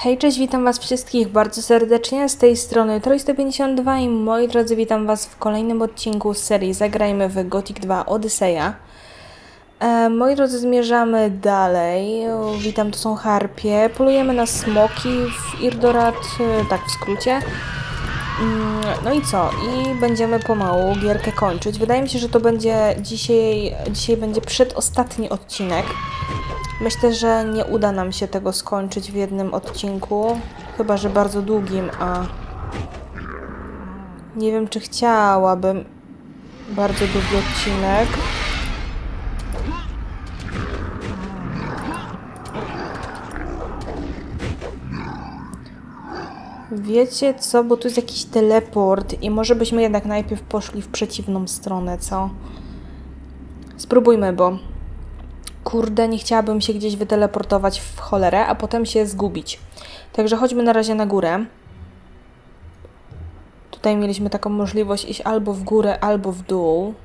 Hej, cześć, witam was wszystkich bardzo serdecznie, z tej strony Troj152 i moi drodzy, witam was w kolejnym odcinku z serii Zagrajmy w Gothic 2 Odyseja. Moi drodzy, zmierzamy dalej. Witam, to są harpie. Polujemy na smoki w Irdorat, tak w skrócie. No i co? I będziemy pomału gierkę kończyć. Wydaje mi się, że to będzie dzisiaj będzie przedostatni odcinek. Myślę, że nie uda nam się tego skończyć w jednym odcinku. Chyba że bardzo długim, a nie wiem, czy chciałabym bardzo długi odcinek. Wiecie co, bo tu jest jakiś teleport i może byśmy jednak najpierw poszli w przeciwną stronę, co? Spróbujmy, bo kurde, nie chciałabym się gdzieś wyteleportować w cholerę, a potem się zgubić. Także chodźmy na razie na górę. Tutaj mieliśmy taką możliwość iść albo w górę, albo w dół.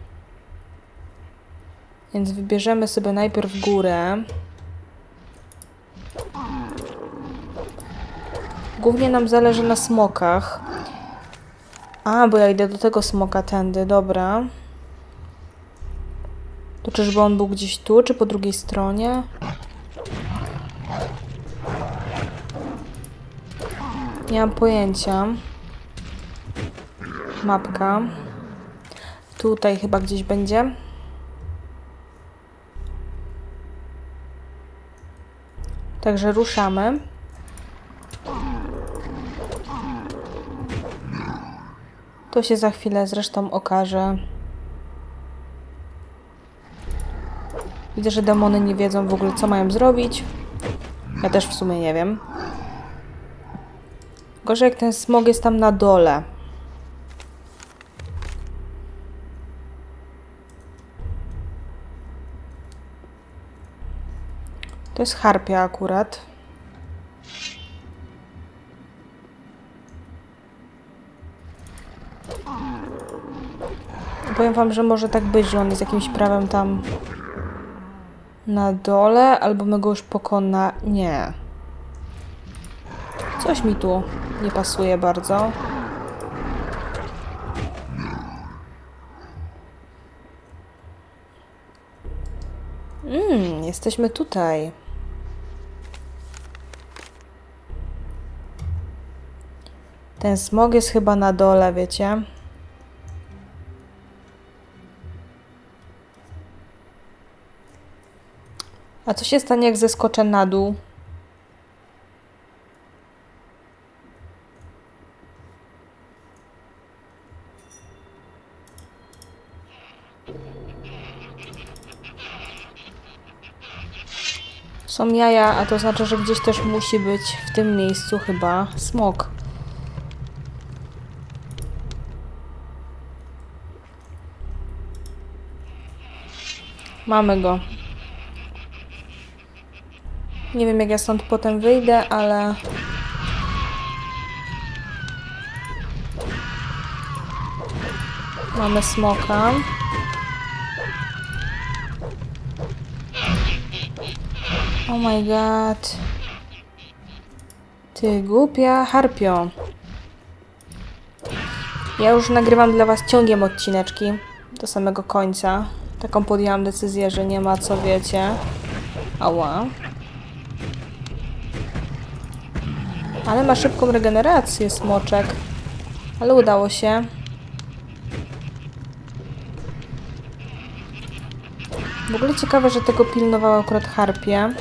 Więc wybierzemy sobie najpierw górę. Głównie nam zależy na smokach. A, bo ja idę do tego smoka tędy, dobra. To czyżby on był gdzieś tu, czy po drugiej stronie? Nie mam pojęcia. Mapka. Tutaj chyba gdzieś będzie. Także ruszamy. To się za chwilę zresztą okaże. Widzę, że demony nie wiedzą w ogóle, co mają zrobić. Ja też w sumie nie wiem. Gorzej, jak ten smog jest tam na dole. To jest harpia akurat. Powiem wam, że może tak być, że on jest jakimś prawem tam na dole, albo my go już Nie. Coś mi tu nie pasuje bardzo. Jesteśmy tutaj. Ten smog jest chyba na dole, wiecie? A co się stanie, jak zeskoczę na dół? Są jaja, a to znaczy, że gdzieś też musi być w tym miejscu chyba smok. Mamy go. Nie wiem, jak ja stąd potem wyjdę, ale... Mamy smoka. Oh my god. Ty głupia harpio. Ja już nagrywam dla was ciągiem odcineczki do samego końca. Taką podjęłam decyzję, że nie ma co, wiecie. Ała. Ale ma szybką regenerację smoczek. Ale udało się. W ogóle ciekawe, że tego pilnowała akurat harpie.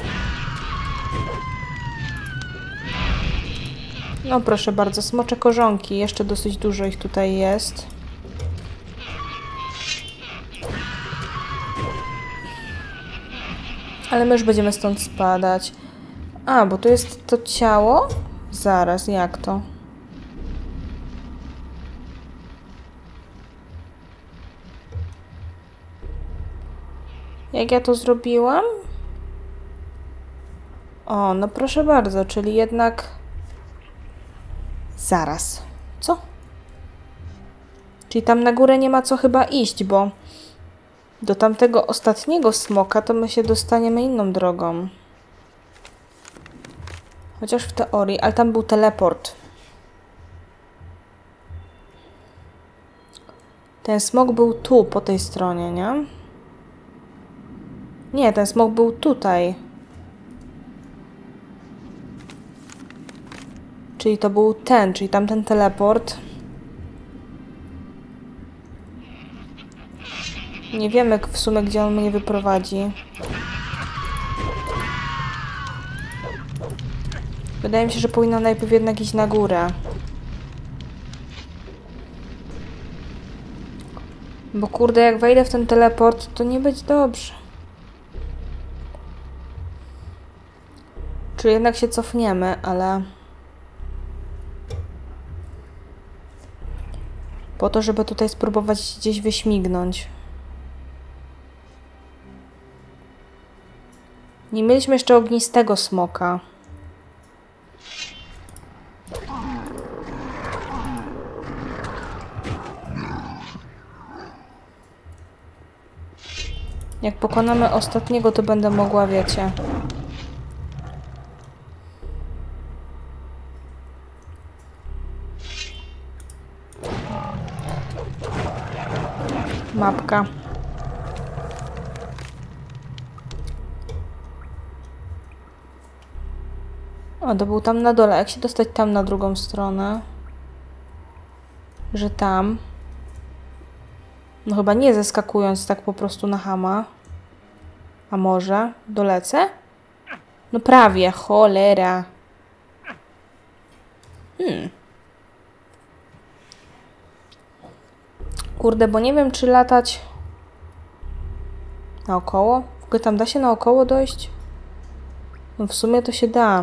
No proszę bardzo, smocze korzonki. Jeszcze dosyć dużo ich tutaj jest. Ale my już będziemy stąd spadać. A, bo to jest to ciało? Zaraz, jak to? Jak ja to zrobiłam? O, no proszę bardzo, czyli jednak... Zaraz. Co? Czyli tam na górę nie ma co chyba iść, bo do tamtego ostatniego smoka to my się dostaniemy inną drogą. Chociaż w teorii, ale tam był teleport. Ten smok był tu, po tej stronie, nie? Nie, ten smok był tutaj. Czyli to był ten, czyli tamten teleport. Nie wiemy w sumie, gdzie on mnie wyprowadzi. Wydaje mi się, że powinno najpierw jednak iść na górę. Bo kurde, jak wejdę w ten teleport, to nie będzie dobrze. Czy jednak się cofniemy, ale... Po to, żeby tutaj spróbować gdzieś wyśmignąć. Nie mieliśmy jeszcze ognistego smoka. Jak pokonamy ostatniego, to będę mogła, wiecie... Mapka. O, to był tam na dole. Jak się dostać tam na drugą stronę? Że tam. No chyba nie zeskakując tak po prostu na chama. A może? Dolecę? No prawie. Cholera. Kurde, bo nie wiem, czy latać naokoło. W ogóle tam da się naokoło dojść? No w sumie to się da.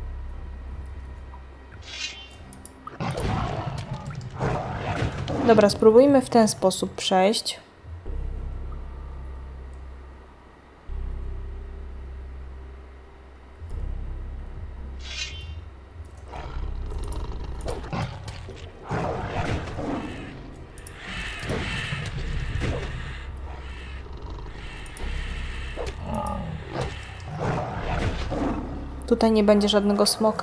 Dobra, spróbujmy w ten sposób przejść. Tutaj nie będzie żadnego smoka?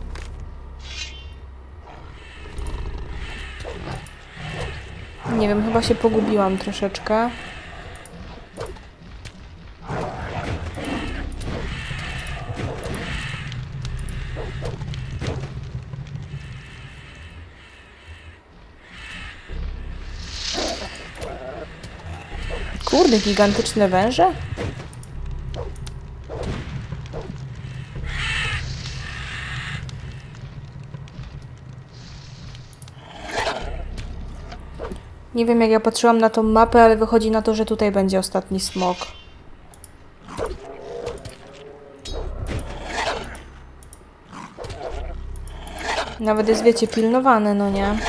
Nie wiem, chyba się pogubiłam troszeczkę. Kurde, gigantyczne węże? Nie wiem, jak ja patrzyłam na tą mapę, ale wychodzi na to, że tutaj będzie ostatni smok. Nawet jest, wiecie, pilnowany, no nie?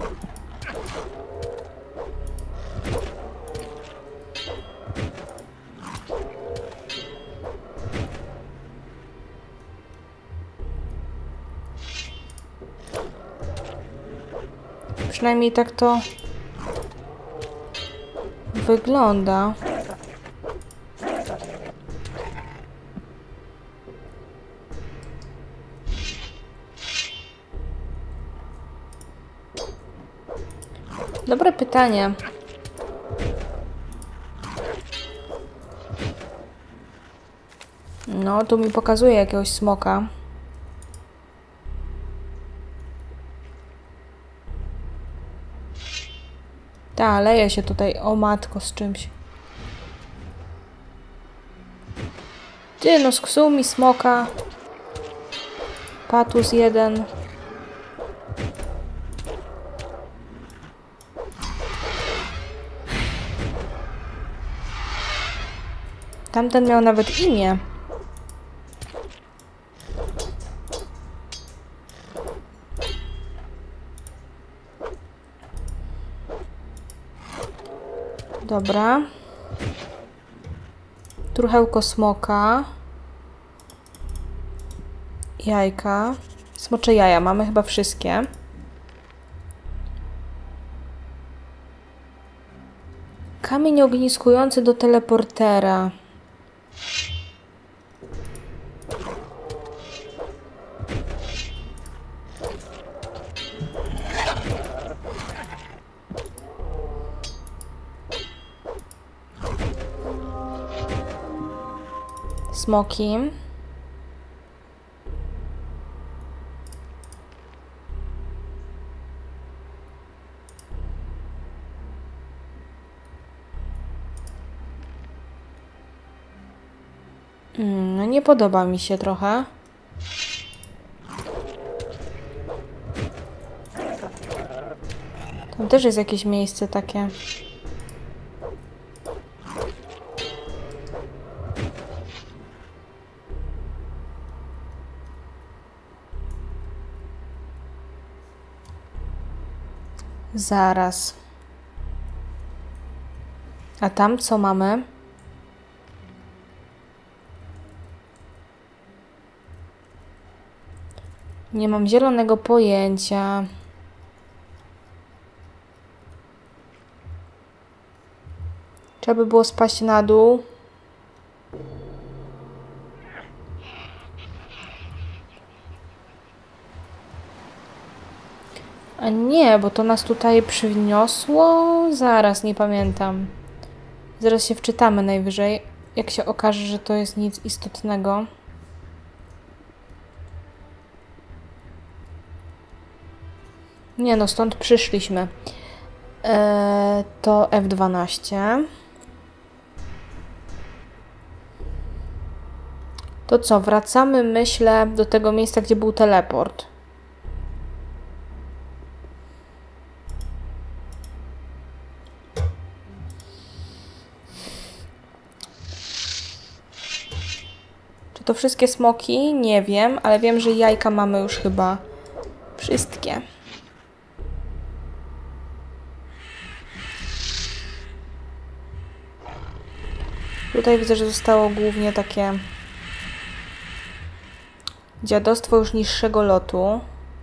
Przynajmniej tak to wygląda. Dobre pytanie. No, tu mi pokazuje jakiegoś smoka. Ta, leje się tutaj, o matko, z czymś. Ty, no sksuł mi smoka. Patus jeden. Tamten miał nawet imię. Dobra. Truchełko smoka. Jajka. Smocze jaja. Mamy chyba wszystkie. Kamień ogniskujący do teleportera. smoki. No nie podoba mi się trochę. Tam też jest jakieś miejsce takie. Zaraz. A tam co mamy? Nie mam zielonego pojęcia. Trzeba by było spaść na dół. A nie, bo to nas tutaj przyniosło. Zaraz, nie pamiętam. Zaraz się wczytamy najwyżej, jak się okaże, że to jest nic istotnego. Nie no, stąd przyszliśmy. To F12. To co, wracamy, myślę, do tego miejsca, gdzie był teleport. Czy to wszystkie smoki? Nie wiem, ale wiem, że jajka mamy już chyba wszystkie. Tutaj widzę, że zostało głównie takie dziadostwo już niższego lotu.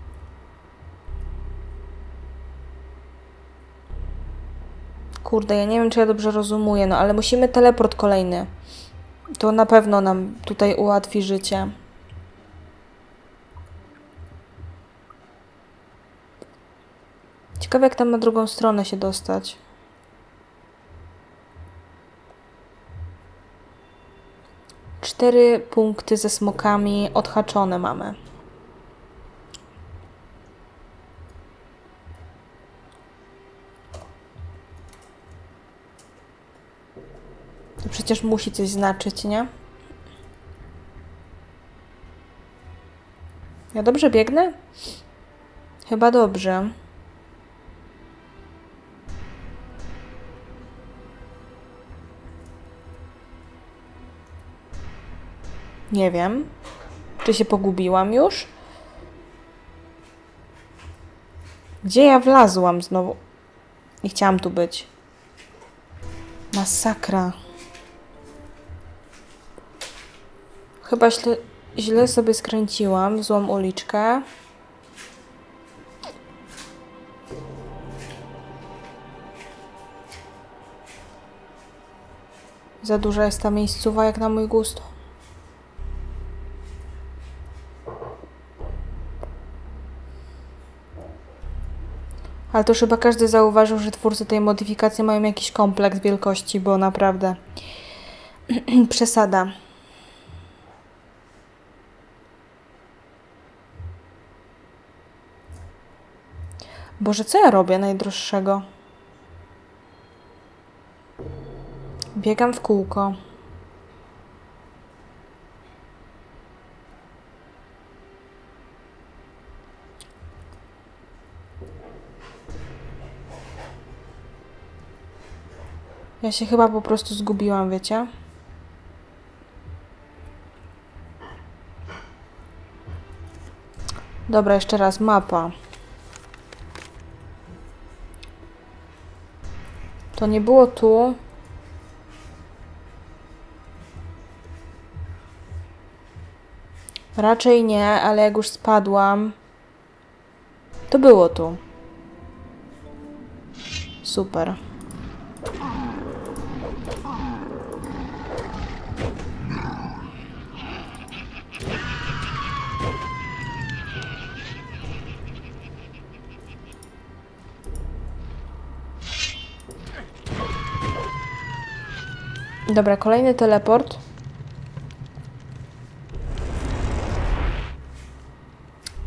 Kurde, ja nie wiem, czy ja dobrze rozumuję, no ale musimy teleport kolejny. To na pewno nam tutaj ułatwi życie. Ciekawe, jak tam na drugą stronę się dostać. Cztery punkty ze smokami odhaczone mamy. To przecież musi coś znaczyć, nie? Ja dobrze biegnę? Chyba dobrze. Nie wiem. Czy się pogubiłam już? Gdzie ja wlazłam znowu? Nie chciałam tu być. Masakra. Chyba źle sobie skręciłam w złą uliczkę. Za duża jest ta miejscowa jak na mój gust. Ale to już chyba każdy zauważył, że twórcy tej modyfikacji mają jakiś kompleks wielkości, bo naprawdę przesada. Boże, co ja robię najdroższego? Biegam w kółko. Ja się chyba po prostu zgubiłam, wiecie? Dobra, jeszcze raz mapa. To nie było tu. Raczej nie, ale jak już spadłam, to było tu. Super. Dobra, kolejny teleport.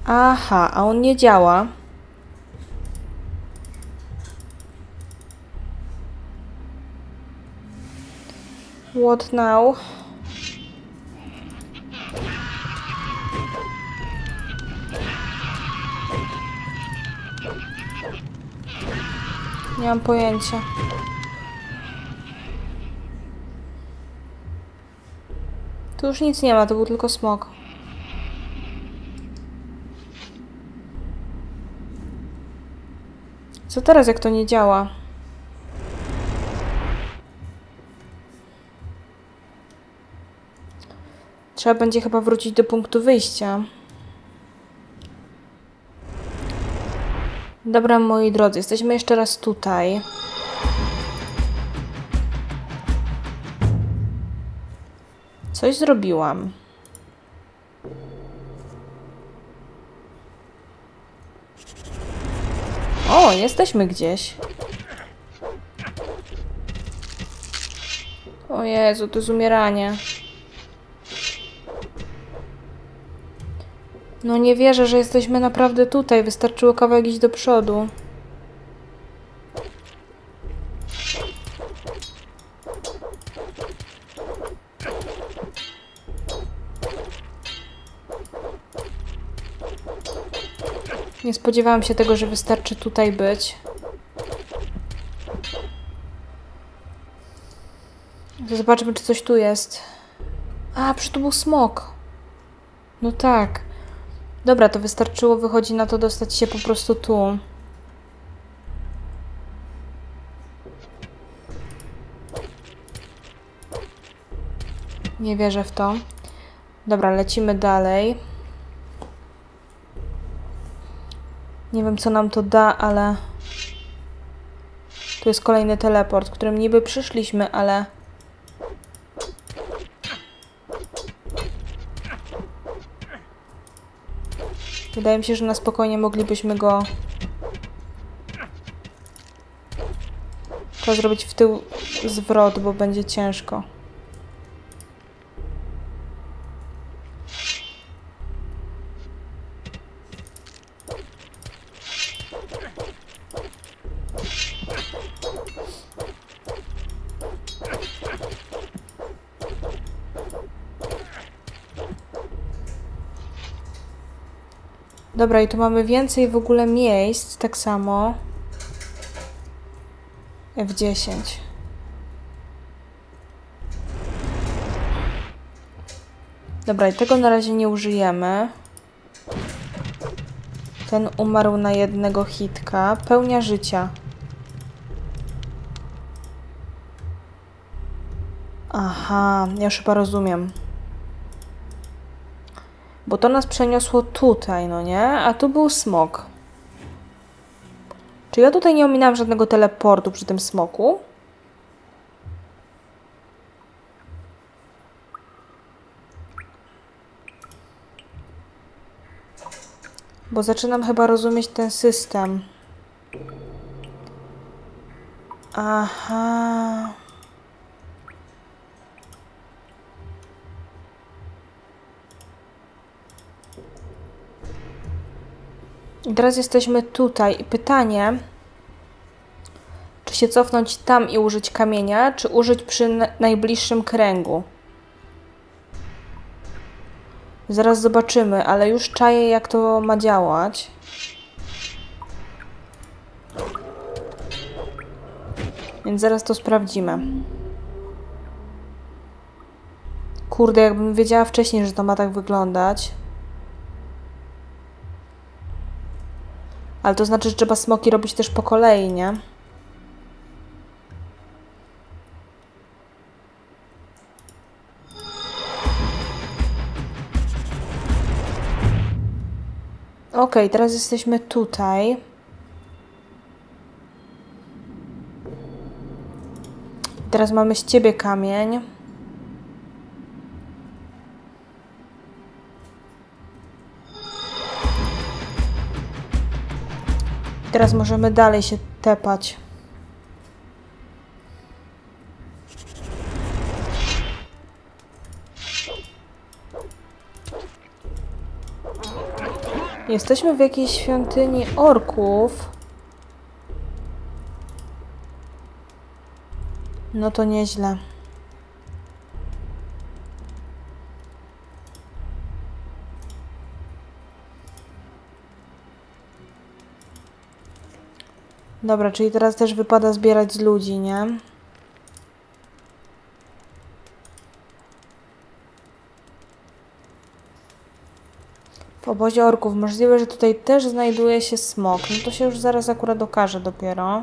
Aha, a on nie działa. What now? Nie mam pojęcia. Tu już nic nie ma, to był tylko smok. Co teraz, jak to nie działa? Trzeba będzie chyba wrócić do punktu wyjścia. Dobra, moi drodzy, jesteśmy jeszcze raz tutaj. Coś zrobiłam. O, jesteśmy gdzieś. O Jezu, to jest umieranie. No nie wierzę, że jesteśmy naprawdę tutaj. Wystarczyło kawałek iść do przodu. Nie spodziewałam się tego, że wystarczy tutaj być. Zobaczmy, czy coś tu jest. A, przecież tu był smok. No tak. Dobra, to wystarczyło, wychodzi na to, dostać się po prostu tu. Nie wierzę w to. Dobra, lecimy dalej. Nie wiem, co nam to da, ale... Tu jest kolejny teleport, którym niby przyszliśmy, ale... Wydaje mi się, że na spokojnie moglibyśmy go... Trzeba zrobić w tył zwrot, bo będzie ciężko. Dobra, i tu mamy więcej w ogóle miejsc, tak samo. F10. Dobra, i tego na razie nie użyjemy. Ten umarł na jednego hitka. Pełnia życia. Aha, ja już chyba rozumiem. Bo to nas przeniosło tutaj, no nie? A tu był smok. Czy ja tutaj nie ominęłam żadnego teleportu przy tym smoku? Bo zaczynam chyba rozumieć ten system. Aha. I teraz jesteśmy tutaj. I pytanie, czy się cofnąć tam i użyć kamienia, czy użyć przy najbliższym kręgu? Zaraz zobaczymy, ale już czaję, jak to ma działać. Więc zaraz to sprawdzimy. Kurde, jakbym wiedziała wcześniej, że to ma tak wyglądać. Ale to znaczy, że trzeba smoki robić też po kolei, nie? Okej, teraz jesteśmy tutaj. Teraz mamy z ciebie kamień. Teraz możemy dalej się tepać. Jesteśmy w jakiejś świątyni orków. No to nieźle. Dobra, czyli teraz też wypada zbierać z ludzi, nie? W obozie orków. Możliwe, że tutaj też znajduje się smok. No to się już zaraz akurat okaże dopiero.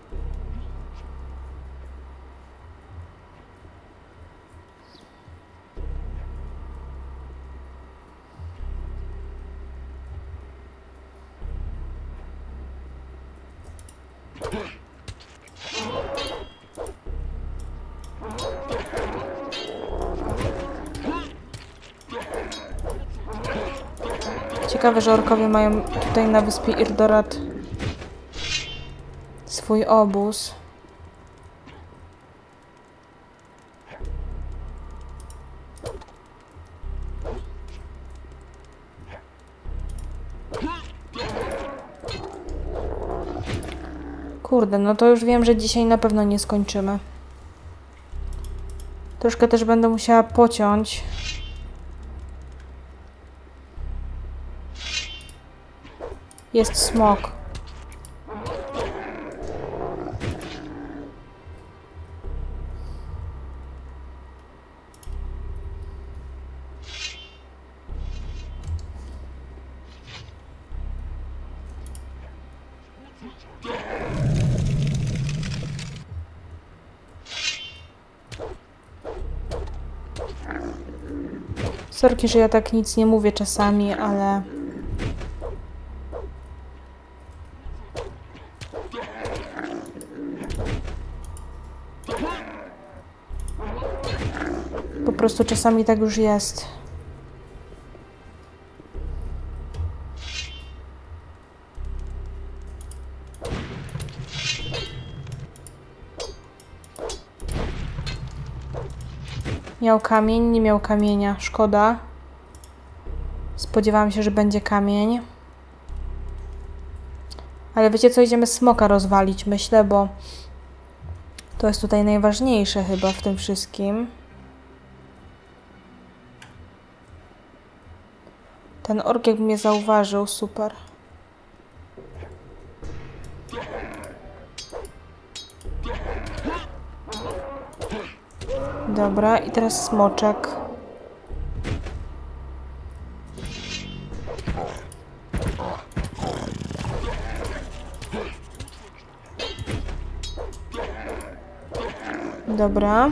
Ciekawe, że orkowie mają tutaj na wyspie Irdorat swój obóz. Kurde, no to już wiem, że dzisiaj na pewno nie skończymy. Troszkę też będę musiała pociąć. Jest smok. Sorki, że ja tak nic nie mówię czasami, ale... Po prostu czasami tak już jest. Miał kamień, nie miał kamienia. Szkoda. Spodziewałam się, że będzie kamień. Ale wiecie co? Idziemy smoka rozwalić, myślę, bo to jest tutaj najważniejsze chyba w tym wszystkim. Ten ork jakby mnie zauważył, super. Dobra, i teraz smoczek. Dobra.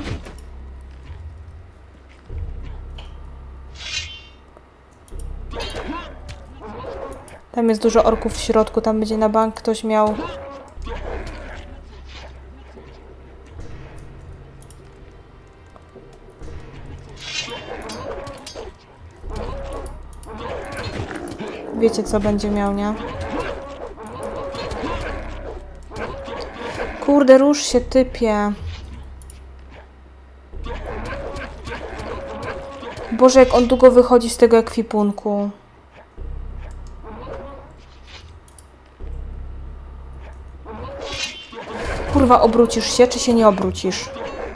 Tam jest dużo orków w środku, tam będzie na bank ktoś miał... Wiecie co będzie miał, nie? Kurde, rusz się, typie. Boże, jak on długo wychodzi z tego ekwipunku. Kurwa, obrócisz się, czy się nie obrócisz?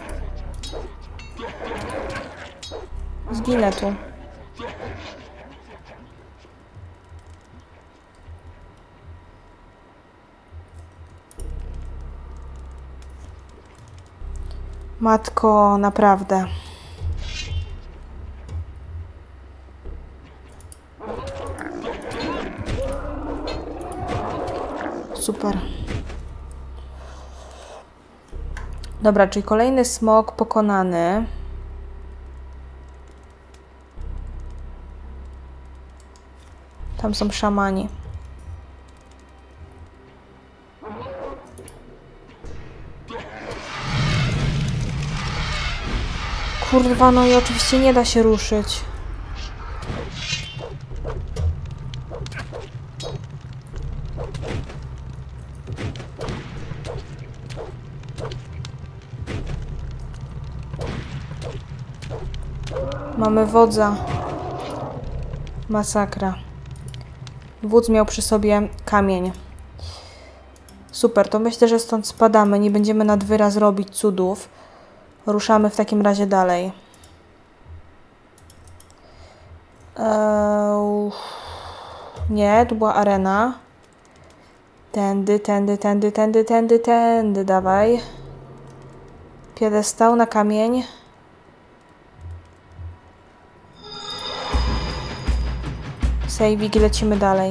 Zginę tu. Matko, naprawdę. Super. Dobra, czyli kolejny smok pokonany. Tam są szamani. Kurwa, no i oczywiście nie da się ruszyć. Mamy wodza. Masakra. Wódz miał przy sobie kamień. Super, to myślę, że stąd spadamy. Nie będziemy nad wyraz robić cudów. Ruszamy w takim razie dalej. Nie, tu była arena. Tędy, tędy, tędy, tędy, tędy, tędy, dawaj. Piedestał na kamień. Sejwik i lecimy dalej.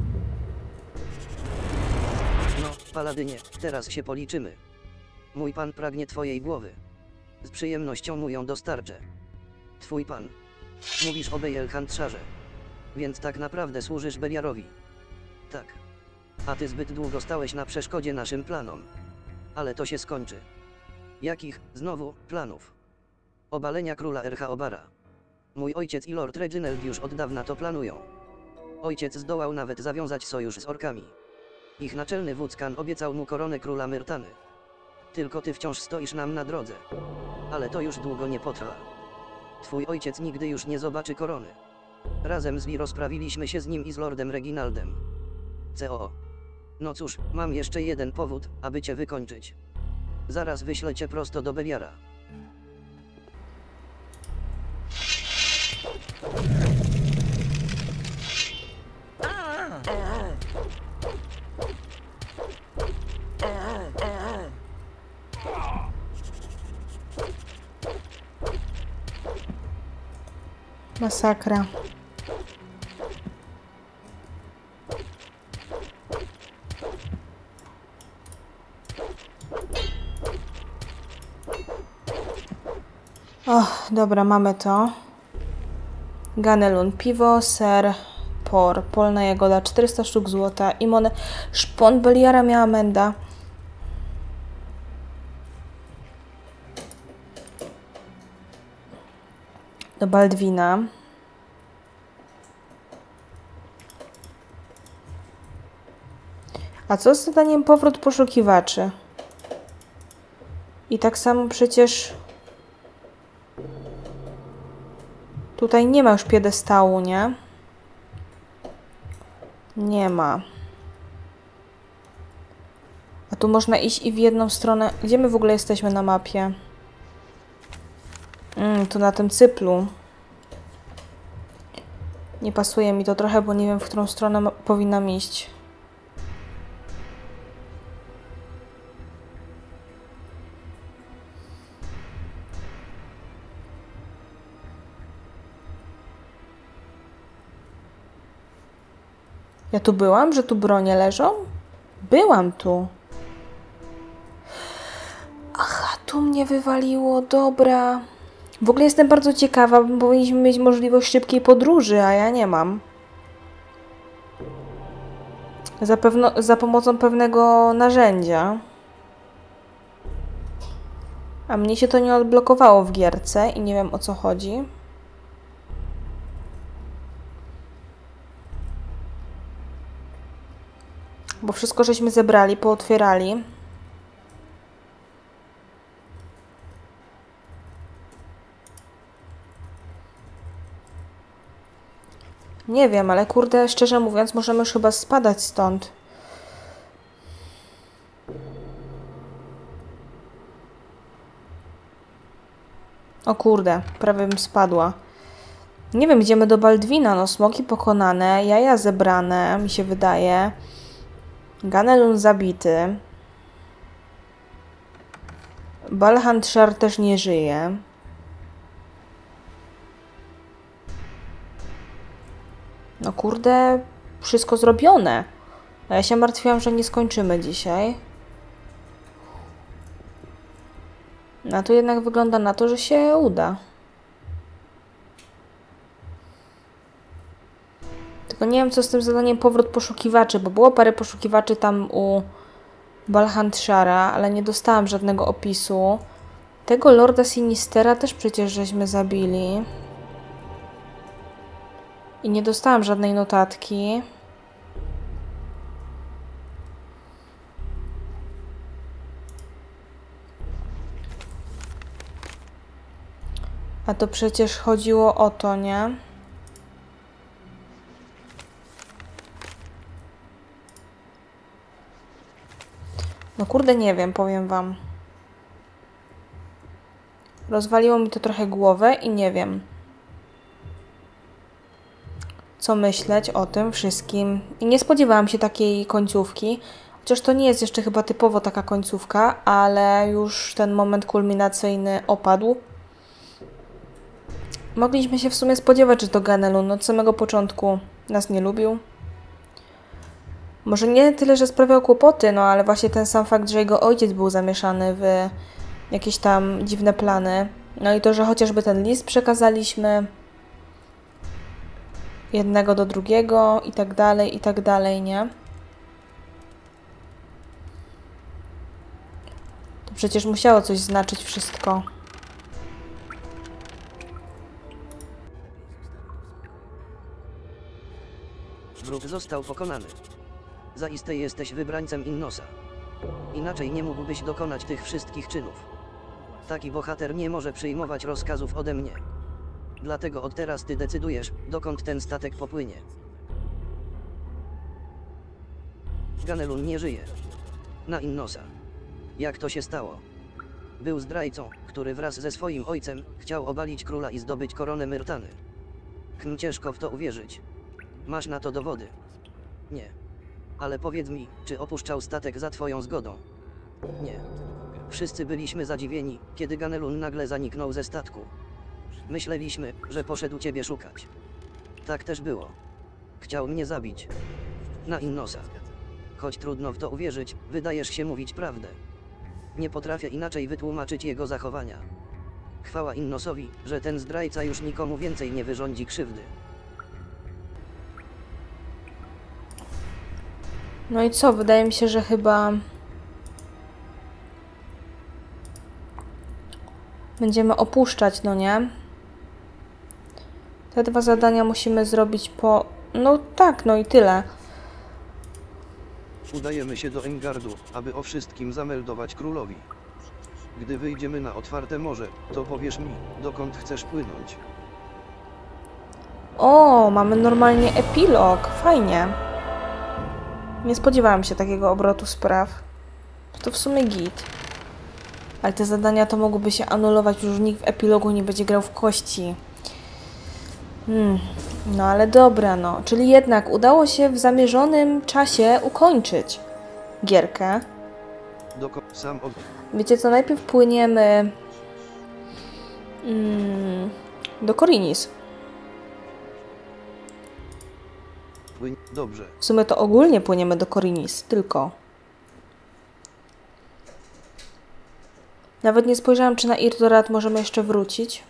No, Paladynie, teraz się policzymy. Mój pan pragnie twojej głowy. Z przyjemnością mu ją dostarczę. Twój pan. Mówisz o Bejel-Handszarze. Więc tak naprawdę służysz Beliarowi. Tak. A ty zbyt długo stałeś na przeszkodzie naszym planom. Ale to się skończy. Jakich, znowu, planów? Obalenia króla Erchaobara. Mój ojciec i Lord Reginald już od dawna to planują. Ojciec zdołał nawet zawiązać sojusz z orkami. Ich naczelny wódz Kan obiecał mu koronę króla Myrtany. Tylko ty wciąż stoisz nam na drodze. Ale to już długo nie potrwa. Twój ojciec nigdy już nie zobaczy korony. Razem z Vi rozprawiliśmy się z nim i z Lordem Reginaldem. CO. No cóż, mam jeszcze jeden powód, aby cię wykończyć. Zaraz wyślę cię prosto do Beliara. Masakra. Dobra, mamy to. Ganelun, piwo, ser, por, polna jagoda, 400 sztuk złota i monę. Szpon Beliara miała Menda. Do Baldwina. A co z zadaniem powrót poszukiwaczy? I tak samo przecież tutaj nie ma już piedestału, nie? Nie ma. A tu można iść i w jedną stronę. Gdzie my w ogóle jesteśmy na mapie? Tu na tym cyplu. Nie pasuje mi to trochę, bo nie wiem, w którą stronę powinnam iść. Ja tu byłam, że tu bronie leżą? Byłam tu. Aha, tu mnie wywaliło, dobra. W ogóle jestem bardzo ciekawa, bo powinniśmy mieć możliwość szybkiej podróży, a ja nie mam. Za pomocą pewnego narzędzia. A mnie się to nie odblokowało w gierce i nie wiem, o co chodzi. Bo wszystko żeśmy zebrali, pootwierali. Nie wiem, ale kurde, szczerze mówiąc, możemy już chyba spadać stąd. O kurde, prawie bym spadła. Nie wiem, idziemy do Baldwina, no smoki pokonane, jaja zebrane, mi się wydaje. Ganelun zabity. Balhandshar też nie żyje. No kurde, wszystko zrobione. A ja się martwiłam, że nie skończymy dzisiaj. No to jednak wygląda na to, że się uda. Tylko nie wiem, co z tym zadaniem powrót poszukiwaczy, bo było parę poszukiwaczy tam u Balhandshara, ale nie dostałam żadnego opisu. Tego Lorda Sinistera też przecież żeśmy zabili. I nie dostałam żadnej notatki. A to przecież chodziło o to, nie? No kurde, nie wiem, powiem wam. Rozwaliło mi to trochę głowę i nie wiem, co myśleć o tym wszystkim. I nie spodziewałam się takiej końcówki. Chociaż to nie jest jeszcze chyba typowo taka końcówka, ale już ten moment kulminacyjny opadł. Mogliśmy się w sumie spodziewać, że to Ganelun od samego początku nas nie lubił. Może nie tyle, że sprawiał kłopoty, no ale właśnie ten sam fakt, że jego ojciec był zamieszany w jakieś tam dziwne plany. No i to, że chociażby ten list przekazaliśmy jednego do drugiego i tak dalej, nie? To przecież musiało coś znaczyć wszystko. Wróg został pokonany. Zaiste jesteś wybrańcem Innosa. Inaczej nie mógłbyś dokonać tych wszystkich czynów. Taki bohater nie może przyjmować rozkazów ode mnie. Dlatego od teraz ty decydujesz, dokąd ten statek popłynie. Ganelun nie żyje. Na Innosa. Jak to się stało? Był zdrajcą, który wraz ze swoim ojcem chciał obalić króla i zdobyć koronę Myrtany. Ciężko w to uwierzyć. Masz na to dowody? Nie. Ale powiedz mi, czy opuszczał statek za twoją zgodą? Nie. Wszyscy byliśmy zadziwieni, kiedy Ganelun nagle zaniknął ze statku. Myśleliśmy, że poszedł ciebie szukać. Tak też było. Chciał mnie zabić. Na Innosa. Choć trudno w to uwierzyć, wydajesz się mówić prawdę. Nie potrafię inaczej wytłumaczyć jego zachowania. Chwała Innosowi, że ten zdrajca już nikomu więcej nie wyrządzi krzywdy. No i co? Wydaje mi się, że chyba będziemy opuszczać, no nie? Te 2 zadania musimy zrobić po... No tak, no i tyle. Udajemy się do Engardu, aby o wszystkim zameldować królowi. Gdy wyjdziemy na otwarte morze, to powiesz mi, dokąd chcesz płynąć. O, mamy normalnie epilog. Fajnie. Nie spodziewałam się takiego obrotu spraw. To w sumie git. Ale te zadania to mogłyby się anulować, już nikt w epilogu nie będzie grał w kości. No ale dobra, no. Czyli jednak udało się w zamierzonym czasie ukończyć gierkę. Wiecie co, najpierw płyniemy do Korinis. Dobrze. W sumie to ogólnie płyniemy do Korinis, tylko. Nawet nie spojrzałam, czy na Irdorat możemy jeszcze wrócić.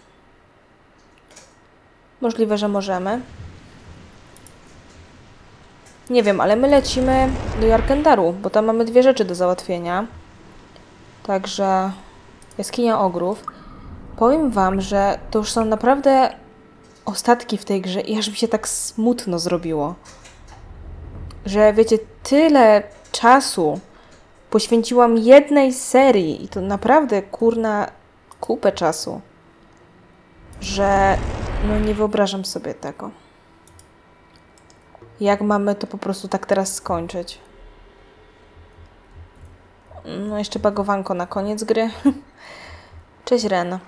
Możliwe, że możemy. Nie wiem, ale my lecimy do Jarkendaru, bo tam mamy 2 rzeczy do załatwienia. Także jaskinia ogrów. Powiem wam, że to już są naprawdę ostatki w tej grze i aż mi się tak smutno zrobiło. Że wiecie, tyle czasu poświęciłam jednej serii i to naprawdę kurna kupę czasu, że no nie wyobrażam sobie tego. Jak mamy to po prostu tak teraz skończyć? No jeszcze bagowanko na koniec gry. Cześć Ren.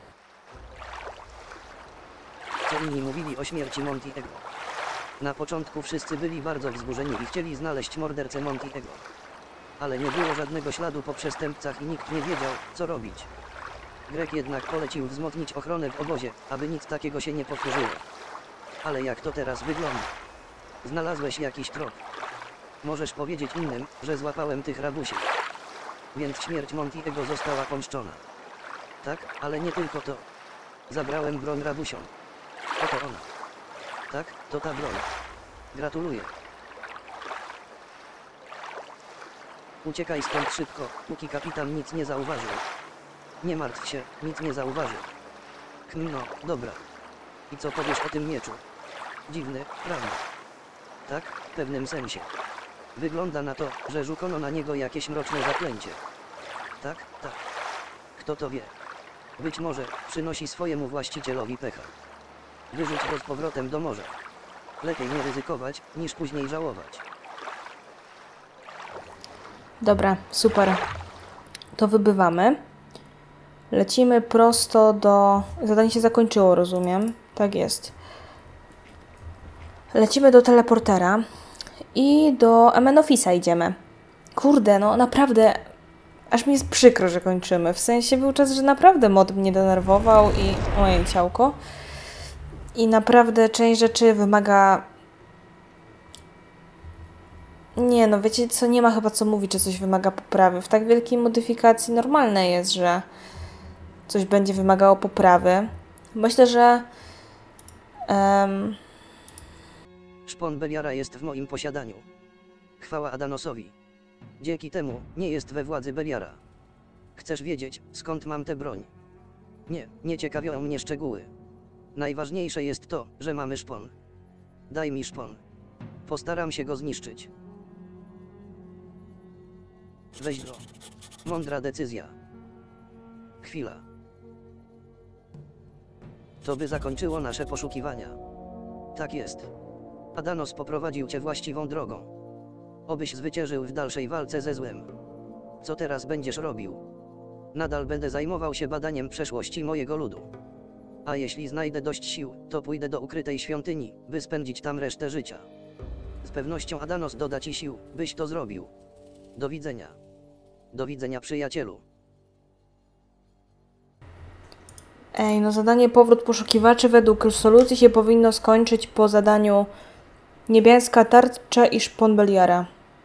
Co inni mówili o śmierci Montiego? Na początku wszyscy byli bardzo wzburzeni i chcieli znaleźć mordercę Montiego. Ale nie było żadnego śladu po przestępcach i nikt nie wiedział, co robić. Greg jednak polecił wzmocnić ochronę w obozie, aby nic takiego się nie powtórzyło. Ale jak to teraz wygląda? Znalazłeś jakiś trop? Możesz powiedzieć innym, że złapałem tych rabusi. Więc śmierć Montiego została pomszczona. Tak, ale nie tylko to. Zabrałem broń rabusiom. Oto ona. Tak, to ta broń. Gratuluję. Uciekaj stąd szybko, póki kapitan nic nie zauważył. Nie martw się, nic nie zauważy. No, dobra. I co powiesz o tym mieczu? Dziwny, prawda? Tak, w pewnym sensie. Wygląda na to, że rzucono na niego jakieś mroczne zaklęcie. Tak, tak. Kto to wie? Być może przynosi swojemu właścicielowi pecha. Wyrzuć go z powrotem do morza. Lepiej nie ryzykować, niż później żałować. Dobra, super. To wybywamy. Lecimy prosto do... Zadanie się zakończyło, rozumiem. Tak jest. Lecimy do teleportera i do MN Office'a idziemy. Kurde, no naprawdę, aż mi jest przykro, że kończymy. W sensie był czas, że naprawdę mod mnie denerwował i... Ojej, ciałko. I naprawdę część rzeczy wymaga... Nie, no wiecie co, nie ma chyba co mówić, że coś wymaga poprawy. W tak wielkiej modyfikacji normalne jest, że coś będzie wymagało poprawy. Myślę, że... Szpon Beliara jest w moim posiadaniu. Chwała Adanosowi. Dzięki temu nie jest we władzy Beliara. Chcesz wiedzieć, skąd mam tę broń? Nie ciekawią mnie szczegóły. Najważniejsze jest to, że mamy szpon. Daj mi szpon. Postaram się go zniszczyć. Weź go. Mądra decyzja. Chwila. To by zakończyło nasze poszukiwania. Tak jest. Adanos poprowadził cię właściwą drogą. Obyś zwyciężył w dalszej walce ze złem. Co teraz będziesz robił? Nadal będę zajmował się badaniem przeszłości mojego ludu. A jeśli znajdę dość sił, to pójdę do ukrytej świątyni, by spędzić tam resztę życia. Z pewnością Adanos doda ci sił, byś to zrobił. Do widzenia. Do widzenia, przyjacielu. Ej, no zadanie powrót poszukiwaczy według solucji się powinno skończyć po zadaniu niebieska tarcza i szpon Beliara.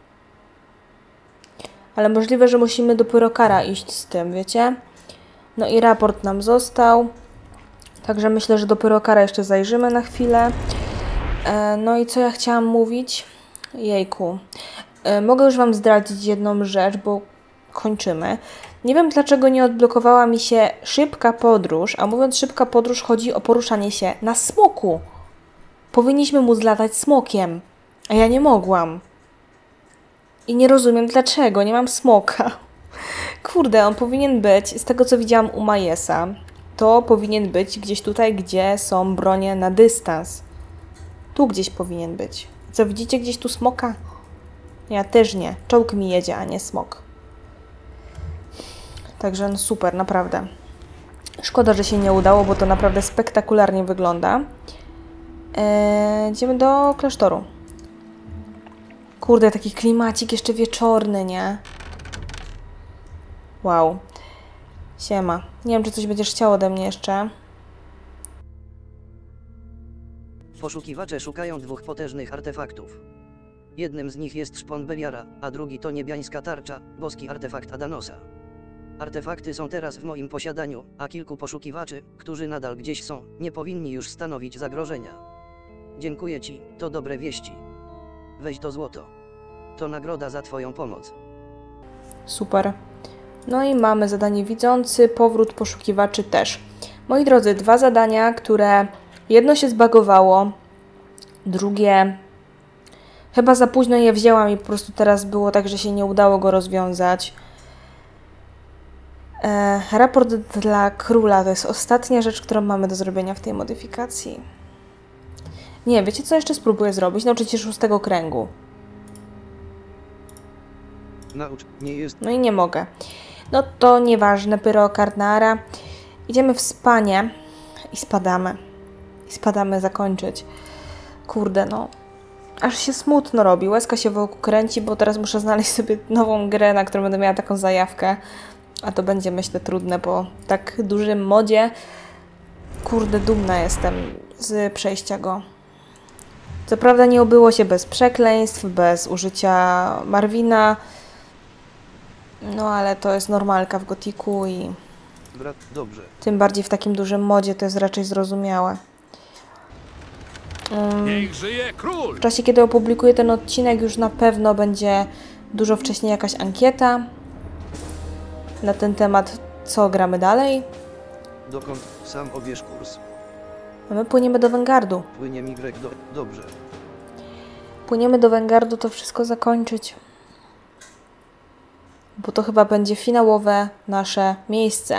Ale możliwe, że musimy do Pyrokara iść z tym, wiecie? No i raport nam został. Także myślę, że do Pyrokara jeszcze zajrzymy na chwilę. No i co ja chciałam mówić? Jejku. Mogę już Wam zdradzić jedną rzecz, bo kończymy. Nie wiem, dlaczego nie odblokowała mi się szybka podróż, a mówiąc szybka podróż, chodzi o poruszanie się na smoku. Powinniśmy móc latać smokiem, a ja nie mogłam. I nie rozumiem dlaczego, nie mam smoka. Kurde, on powinien być, z tego co widziałam u Majesa, to powinien być gdzieś tutaj, gdzie są bronie na dystans. Tu gdzieś powinien być. Co, widzicie gdzieś tu smoka? Ja też nie. Czołg mi jedzie, a nie smok. Także no super, naprawdę. Szkoda, że się nie udało, bo to naprawdę spektakularnie wygląda. Idziemy do klasztoru. Kurde, taki klimacik jeszcze wieczorny, nie? Wow. Siema. Nie wiem, czy coś będziesz chciał ode mnie jeszcze. Poszukiwacze szukają dwóch potężnych artefaktów. Jednym z nich jest szpon Beliara, a drugi to niebiańska tarcza, boski artefakt Adanosa. Artefakty są teraz w moim posiadaniu, a kilku poszukiwaczy, którzy nadal gdzieś są, nie powinni już stanowić zagrożenia. Dziękuję Ci, to dobre wieści. Weź to złoto. To nagroda za Twoją pomoc. Super. No i mamy zadanie widzący, powrót poszukiwaczy też. Moi drodzy, dwa zadania, które jedno się zbagowało, drugie chyba za późno je wzięłam i po prostu teraz było tak, że się nie udało go rozwiązać. Raport dla króla to jest ostatnia rzecz, którą mamy do zrobienia w tej modyfikacji. Nie, wiecie co jeszcze spróbuję zrobić? Nauczyć się 6 kręgu. Naucz, nie jest... No i nie mogę. No to nieważne, Pyrokarnara. Idziemy w spanie i spadamy. I spadamy zakończyć. Kurde, no. Aż się smutno robi. Łezka się wokół kręci, bo teraz muszę znaleźć sobie nową grę, na którą będę miała taką zajawkę. A to będzie, myślę, trudne po tak dużym modzie. Kurde, dumna jestem z przejścia go. Co prawda nie obyło się bez przekleństw, bez użycia Marvina. No ale to jest normalka w Gotiku i Brat, dobrze. tym bardziej w takim dużym modzie to jest raczej zrozumiałe. Niech żyje król! W czasie, kiedy opublikuję ten odcinek, już na pewno będzie dużo wcześniej jakaś ankieta na ten temat, co gramy dalej. Dokąd? Sam obierz kurs. A my płyniemy do Vanguardu. Płynie migrek do... Dobrze. Płyniemy do Vanguardu to wszystko zakończyć. Bo to chyba będzie finałowe nasze miejsce.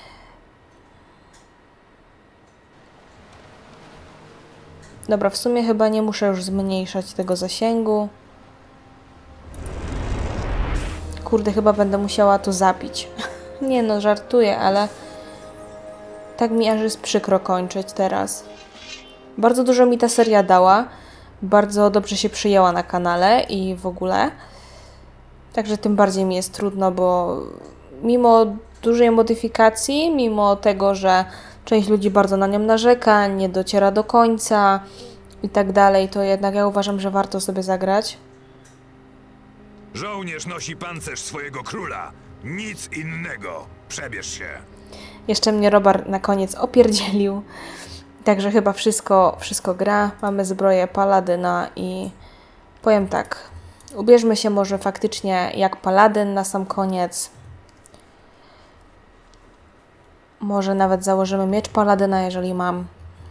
Dobra, w sumie chyba nie muszę już zmniejszać tego zasięgu. Kurde, chyba będę musiała to zabić. Nie no, żartuję, ale tak mi aż jest przykro kończyć teraz. Bardzo dużo mi ta seria dała. Bardzo dobrze się przyjęła na kanale i w ogóle. Także tym bardziej mi jest trudno, bo mimo dużej modyfikacji, mimo tego, że część ludzi bardzo na nią narzeka, nie dociera do końca i tak dalej, to jednak ja uważam, że warto sobie zagrać. Żołnierz nosi pancerz swojego króla. Nic innego. Przebierz się. Jeszcze mnie Robar na koniec opierdzielił. Także chyba wszystko gra. Mamy zbroję paladyna i powiem tak. Ubierzmy się może faktycznie jak paladyn na sam koniec. Może nawet założymy miecz paladyna, jeżeli mam.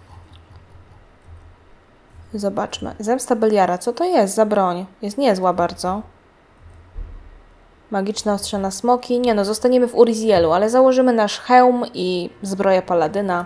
Zobaczmy. Zemsta Beliara. Co to jest za broń? Jest niezła bardzo. Magiczne ostrze na smoki. Nie no, zostaniemy w Urizielu, ale założymy nasz hełm i zbroję paladyna.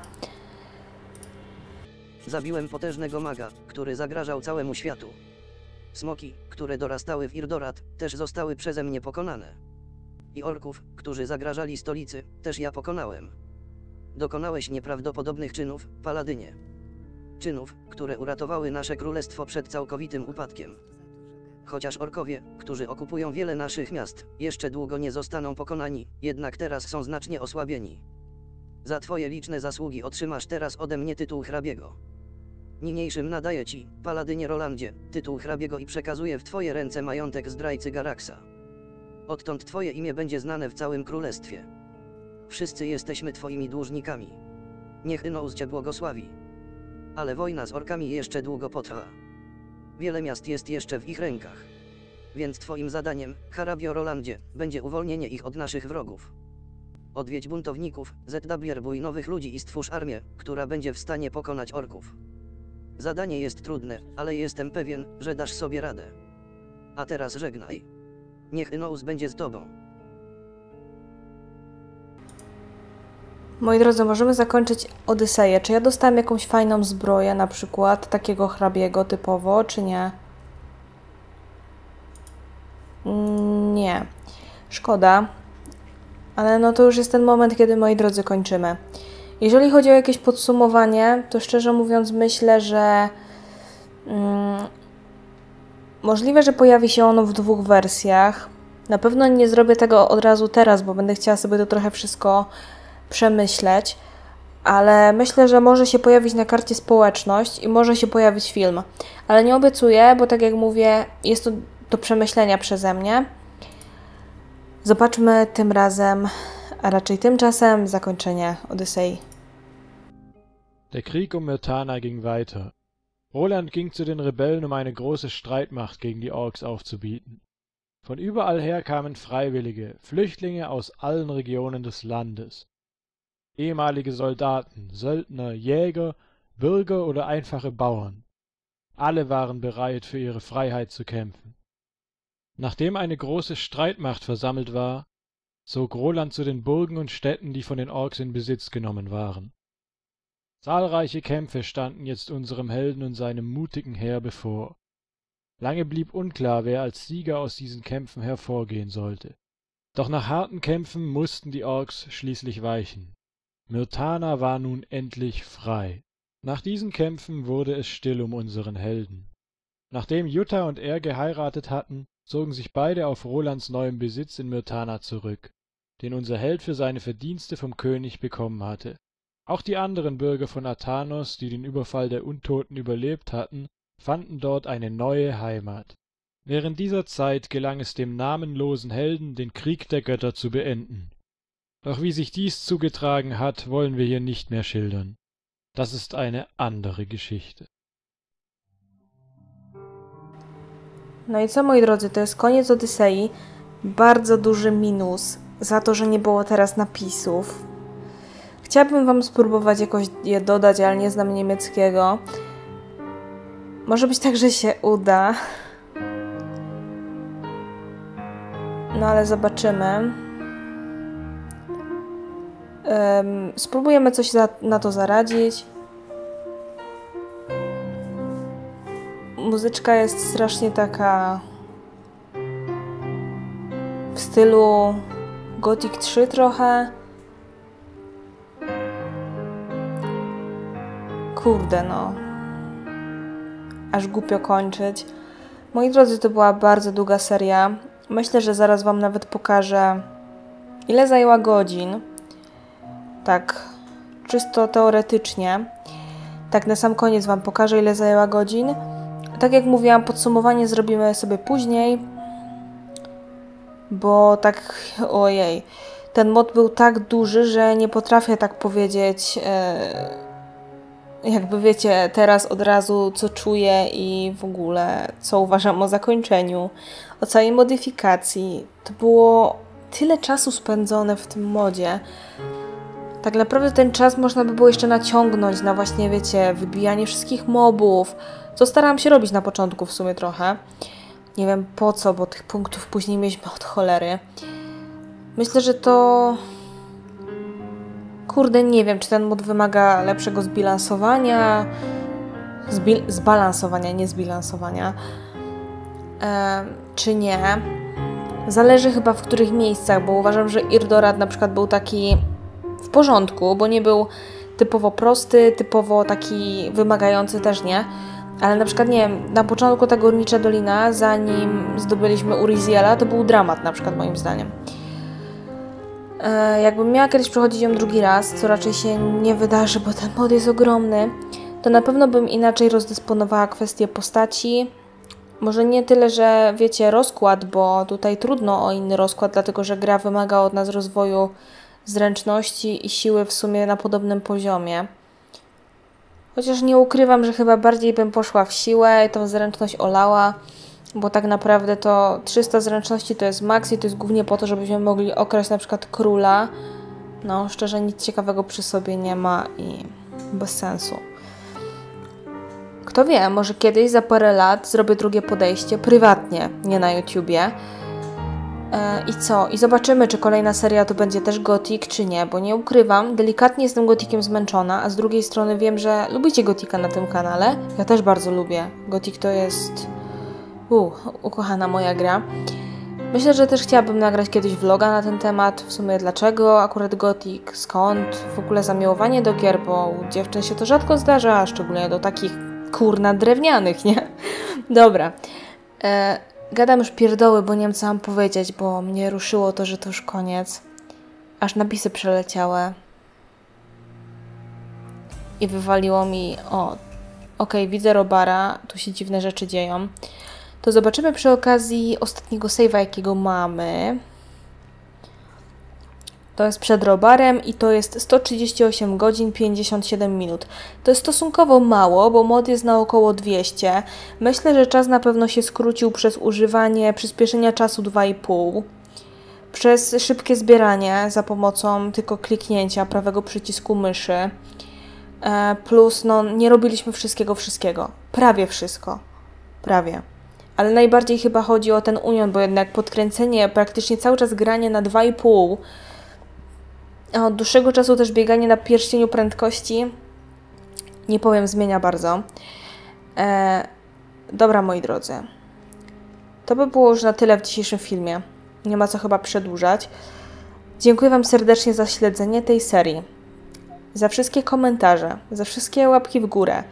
Zabiłem potężnego maga, który zagrażał całemu światu. Smoki, które dorastały w Irdorat, też zostały przeze mnie pokonane. I orków, którzy zagrażali stolicy, też ja pokonałem. Dokonałeś nieprawdopodobnych czynów, paladynie. Czynów, które uratowały nasze królestwo przed całkowitym upadkiem. Chociaż orkowie, którzy okupują wiele naszych miast, jeszcze długo nie zostaną pokonani, jednak teraz są znacznie osłabieni. Za twoje liczne zasługi otrzymasz teraz ode mnie tytuł hrabiego. Niniejszym nadaję ci, paladynie Rolandzie, tytuł hrabiego i przekazuję w twoje ręce majątek zdrajcy Garaksa. Odtąd twoje imię będzie znane w całym królestwie. Wszyscy jesteśmy twoimi dłużnikami. Niech Inous cię błogosławi. Ale wojna z orkami jeszcze długo potrwa. Wiele miast jest jeszcze w ich rękach. Więc twoim zadaniem, hrabio Rolandzie, będzie uwolnienie ich od naszych wrogów. Odwiedź buntowników, zwerbuj nowych ludzi i stwórz armię, która będzie w stanie pokonać orków. Zadanie jest trudne, ale jestem pewien, że dasz sobie radę. A teraz żegnaj. Niech Inous będzie z tobą. Moi drodzy, możemy zakończyć Odyseję. Czy ja dostałam jakąś fajną zbroję, na przykład takiego hrabiego typowo, czy nie? Nie. Szkoda. Ale no to już jest ten moment, kiedy, moi drodzy, kończymy. Jeżeli chodzi o jakieś podsumowanie, to szczerze mówiąc myślę, że możliwe, że pojawi się ono w 2 wersjach. Na pewno nie zrobię tego od razu teraz, bo będę chciała sobie to trochę wszystko przemyśleć, ale myślę, że może się pojawić na karcie społeczność i może się pojawić film. Ale nie obiecuję, bo tak jak mówię, jest to do przemyślenia przeze mnie. Zobaczmy tym razem, a raczej tymczasem, zakończenie Odysei. Der Krieg um Myrtana ging weiter. Roland ging zu den Rebellen, um eine große Streitmacht gegen die Orks aufzubieten. Von überall her kamen Freiwillige, Flüchtlinge aus allen Regionen des Landes. Ehemalige Soldaten, Söldner, Jäger, Bürger oder einfache Bauern. Alle waren bereit, für ihre Freiheit zu kämpfen. Nachdem eine große Streitmacht versammelt war, zog Roland zu den Burgen und Städten, die von den Orks in Besitz genommen waren. Zahlreiche Kämpfe standen jetzt unserem Helden und seinem mutigen Heer bevor. Lange blieb unklar, wer als Sieger aus diesen Kämpfen hervorgehen sollte. Doch nach harten Kämpfen mussten die Orks schließlich weichen. Myrtana war nun endlich frei. Nach diesen Kämpfen wurde es still um unseren Helden. Nachdem Jutta und er geheiratet hatten, zogen sich beide auf Rolands neuem Besitz in Myrtana zurück, den unser Held für seine Verdienste vom König bekommen hatte. Auch die anderen Bürger von Athanos, die den Überfall der Untoten überlebt hatten, fanden dort eine neue Heimat. Während dieser Zeit gelang es dem namenlosen Helden, den Krieg der Götter zu beenden. Doch wie sich dies zugetragen hat, wollen wir hier nicht mehr schildern. Das ist eine andere Geschichte. No i co, moi drodzy, to jest koniec Odysei. Bardzo duży minus za to, że nie było teraz napisów. Chciałabym wam spróbować jakoś je dodać, ale nie znam niemieckiego. Może być tak, że się uda. No ale zobaczymy. Spróbujemy coś na to zaradzić. Muzyczka jest strasznie taka... w stylu Gothic 3 trochę. Kurde no. Aż głupio kończyć. Moi drodzy, to była bardzo długa seria. Myślę, że zaraz Wam nawet pokażę, ile zajęła godzin. Tak, czysto teoretycznie. Tak, na sam koniec Wam pokażę, ile zajęła godzin. Tak jak mówiłam, podsumowanie zrobimy sobie później. Bo tak, ojej, ten mod był tak duży, że nie potrafię tak powiedzieć, jakby wiecie, teraz od razu co czuję i w ogóle co uważam o zakończeniu, o całej modyfikacji. To było tyle czasu spędzone w tym modzie. Tak naprawdę ten czas można by było jeszcze naciągnąć na właśnie, wiecie, wybijanie wszystkich mobów, co starałam się robić na początku w sumie trochę. Nie wiem po co, bo tych punktów później mieliśmy od cholery. Myślę, że to... Kurde, nie wiem, czy ten mod wymaga lepszego zbilansowania. Zbalansowania, nie zbilansowania. Czy nie. Zależy chyba w których miejscach, bo uważam, że Irdorad na przykład był taki w porządku, bo nie był typowo prosty, typowo taki wymagający też nie. Ale na przykład, nie wiem, na początku ta Górnicza Dolina, zanim zdobyliśmy Uriziela, to był dramat na przykład moim zdaniem. Jakbym miała kiedyś przechodzić ją drugi raz, co raczej się nie wydarzy, bo ten mod jest ogromny, to na pewno bym inaczej rozdysponowała kwestię postaci. Może nie tyle, że wiecie, rozkład, bo tutaj trudno o inny rozkład, dlatego że gra wymaga od nas rozwoju zręczności i siły w sumie na podobnym poziomie. Chociaż nie ukrywam, że chyba bardziej bym poszła w siłę i tą zręczność olała, bo tak naprawdę to 300 zręczności to jest maks i to jest głównie po to, żebyśmy mogli okraść na przykład króla. No, szczerze nic ciekawego przy sobie nie ma i bez sensu. Kto wie, może kiedyś za parę lat zrobię drugie podejście prywatnie, nie na YouTubie. I co? I zobaczymy, czy kolejna seria to będzie też Gothic, czy nie, bo nie ukrywam, delikatnie jestem Gothiciem zmęczona, a z drugiej strony wiem, że lubicie Gothica na tym kanale. Ja też bardzo lubię. Gothic to jest... ukochana moja gra. Myślę, że też chciałabym nagrać kiedyś vloga na ten temat, w sumie dlaczego akurat Gothic, skąd w ogóle zamiłowanie do gier, bo u dziewczyn się to rzadko zdarza, szczególnie do takich kurna drewnianych, nie? Dobra. Gadam już pierdoły, bo nie wiem co mam powiedzieć, bo mnie ruszyło to, że to już koniec. Aż napisy przeleciały. I wywaliło mi... Okej, widzę Robara, tu się dziwne rzeczy dzieją. To zobaczymy przy okazji ostatniego save'a, jakiego mamy. To jest przed Robarem i to jest 138 godzin 57 minut. To jest stosunkowo mało, bo mod jest na około 200. Myślę, że czas na pewno się skrócił przez używanie przyspieszenia czasu 2,5. Przez szybkie zbieranie za pomocą tylko kliknięcia prawego przycisku myszy. Plus, no, nie robiliśmy wszystkiego. Prawie wszystko. Prawie. Ale najbardziej chyba chodzi o ten union, bo jednak podkręcenie, praktycznie cały czas granie na 2,5, a od dłuższego czasu też bieganie na pierścieniu prędkości, nie powiem, zmienia bardzo. Dobra, moi drodzy. To by było już na tyle w dzisiejszym filmie. Nie ma co chyba przedłużać. Dziękuję Wam serdecznie za śledzenie tej serii. Za wszystkie komentarze, za wszystkie łapki w górę.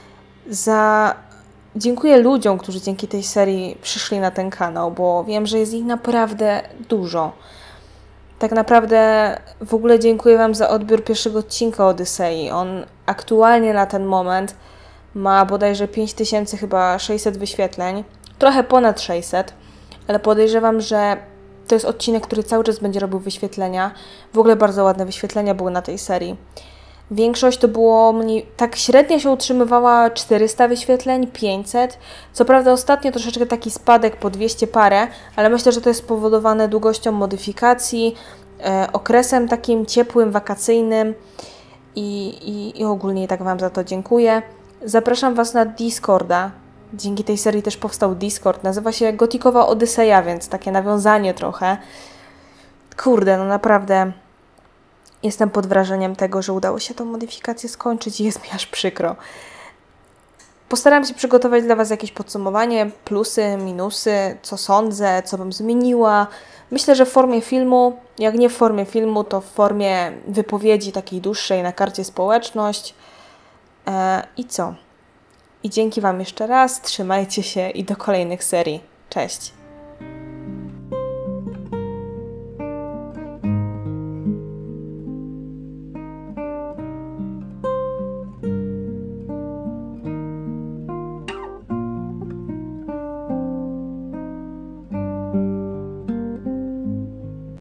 Dziękuję ludziom, którzy dzięki tej serii przyszli na ten kanał, bo wiem, że jest ich naprawdę dużo. Tak naprawdę w ogóle dziękuję Wam za odbiór pierwszego odcinka Odysei. On aktualnie na ten moment ma bodajże 5600 wyświetleń. Trochę ponad 600, ale podejrzewam, że to jest odcinek, który cały czas będzie robił wyświetlenia. W ogóle bardzo ładne wyświetlenia były na tej serii. Większość to było tak średnio się utrzymywała 400 wyświetleń, 500. Co prawda ostatnio troszeczkę taki spadek po 200 parę, ale myślę, że to jest spowodowane długością modyfikacji, okresem takim ciepłym, wakacyjnym i ogólnie tak Wam za to dziękuję. Zapraszam Was na Discorda. Dzięki tej serii też powstał Discord. Nazywa się Gothicowa Odyseja, więc takie nawiązanie trochę. Kurde, no naprawdę... Jestem pod wrażeniem tego, że udało się tą modyfikację skończyć i jest mi aż przykro. Postaram się przygotować dla Was jakieś podsumowanie, plusy, minusy, co sądzę, co bym zmieniła. Myślę, że w formie filmu, jak nie w formie filmu, to w formie wypowiedzi takiej dłuższej na karcie społeczność. I co? I dzięki Wam jeszcze raz, trzymajcie się i do kolejnych serii. Cześć!